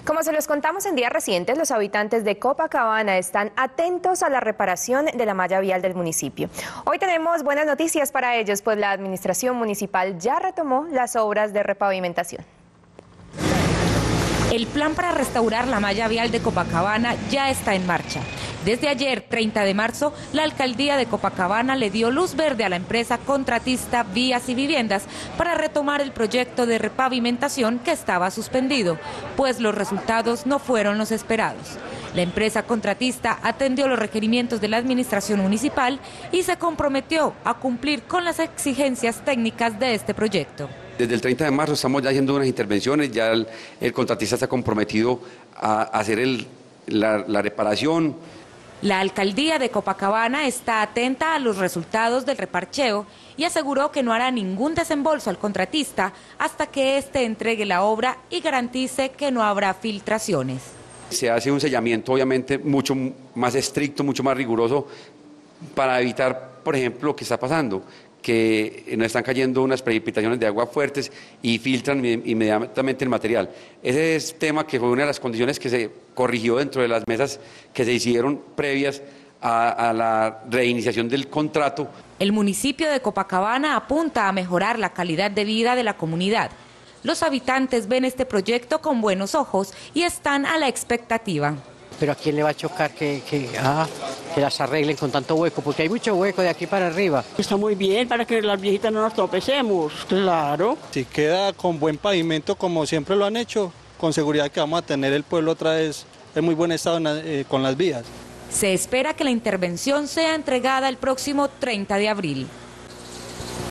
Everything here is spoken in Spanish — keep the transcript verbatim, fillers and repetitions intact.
Como se los contamos en días recientes, los habitantes de Copacabana están atentos a la reparación de la malla vial del municipio. Hoy tenemos buenas noticias para ellos, pues la administración municipal ya retomó las obras de repavimentación. El plan para restaurar la malla vial de Copacabana ya está en marcha. Desde ayer, treinta de marzo, la alcaldía de Copacabana le dio luz verde a la empresa contratista Vías y Viviendas para retomar el proyecto de repavimentación que estaba suspendido, pues los resultados no fueron los esperados. La empresa contratista atendió los requerimientos de la administración municipal y se comprometió a cumplir con las exigencias técnicas de este proyecto. Desde el treinta de marzo estamos ya haciendo unas intervenciones, ya el, el contratista está comprometido a, a hacer el, la, la reparación. La alcaldía de Copacabana está atenta a los resultados del reparcheo y aseguró que no hará ningún desembolso al contratista hasta que éste entregue la obra y garantice que no habrá filtraciones. Se hace un sellamiento obviamente mucho más estricto, mucho más riguroso para evitar, por ejemplo, lo que está pasando, que nos están cayendo unas precipitaciones de agua fuertes y filtran inmediatamente el material. Ese es tema que fue una de las condiciones que se corrigió dentro de las mesas que se hicieron previas a, a la reiniciación del contrato. El municipio de Copacabana apunta a mejorar la calidad de vida de la comunidad. Los habitantes ven este proyecto con buenos ojos y están a la expectativa. Pero ¿a quién le va a chocar que, que, ah, que las arreglen con tanto hueco? Porque hay mucho hueco de aquí para arriba. Está muy bien para que las viejitas no nos tropecemos, claro. Si queda con buen pavimento como siempre lo han hecho, con seguridad que vamos a tener el pueblo otra vez en muy buen estado eh, con las vías. Se espera que la intervención sea entregada el próximo treinta de abril.